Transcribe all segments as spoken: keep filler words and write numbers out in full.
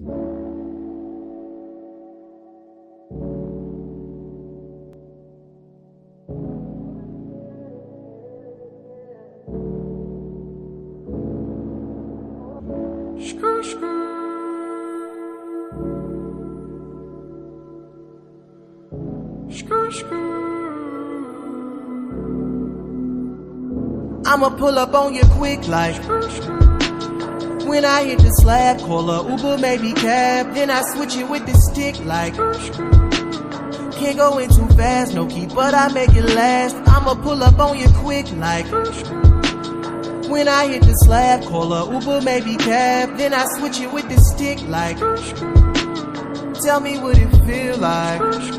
I'ma pull up on you quick like when I hit the slab, call a Uber, maybe cab, then I switch it with the stick like can't go in too fast, no key, but I make it last. I'ma pull up on you quick like when I hit the slab, call a Uber, maybe cab, then I switch it with the stick like tell me what it feel like.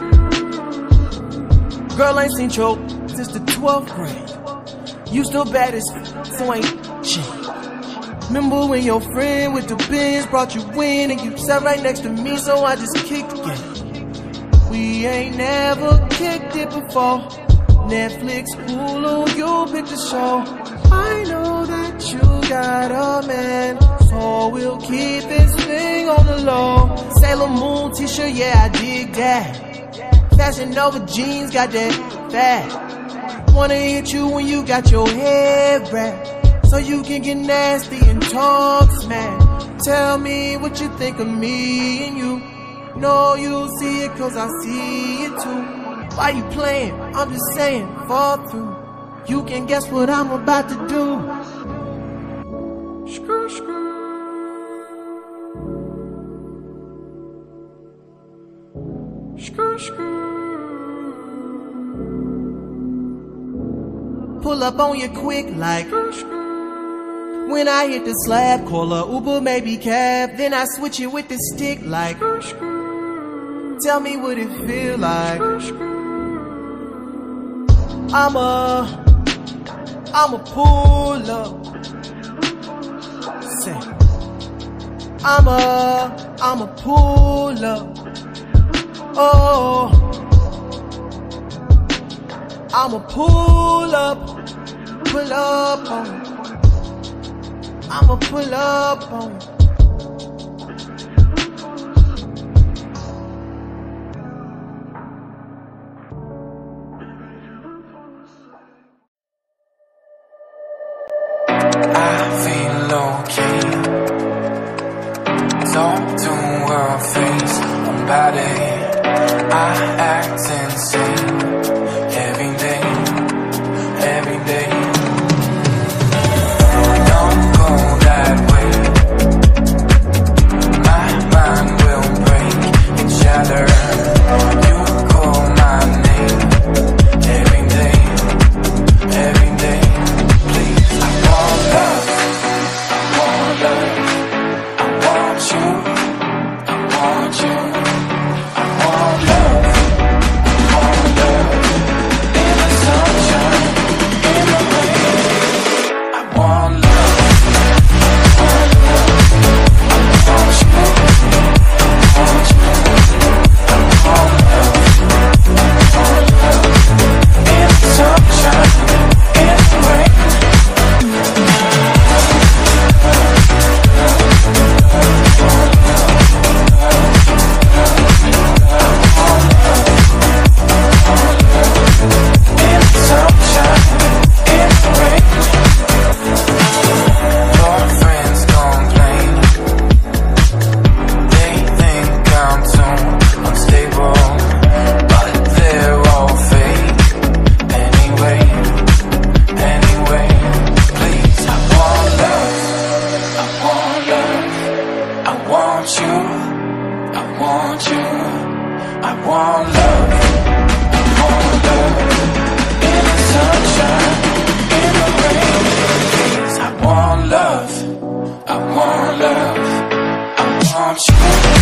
Girl ain't seen choke since the twelfth grade. You still bad as f, so ain't changed. Remember when your friend with the Benz brought you in and you sat right next to me, so I just kicked the game. We ain't never kicked it before. Netflix, Hulu, you pick the show. I know that you got a man, so we'll keep this thing on the low. Sailor Moon t-shirt, yeah, I dig that. Fashion Nova jeans, got that fat. Wanna hit you when you got your head wrapped, so you can get nasty and talk smack. Tell me what you think of me and you. Know you see it cause I see it too. Why you playing? I'm just saying, fall through. You can guess what I'm about to do. Screw, screw. Screw, screw. Pull up on you quick like when I hit the slab, call a Uber, maybe cab, then I switch it with the stick like tell me what it feel like. I'ma I'ma pull up. Say I'ma I'ma pull up. Oh, I'ma pull up, pull up on you. I'ma pull up on you. I feel low-key. Talk to her face about it. I act insane. Every day, every day. Don't go that way. My mind will break and shatter. You call my name. Every day, every day. Please, I want love. I want love. I want you. I want you. I want love. I want love. Sunshine in the rain. I want love. I want love. I want you. I want you. I want love. I want love. In the sunshine, in the rain. I want love, I want love, I want you.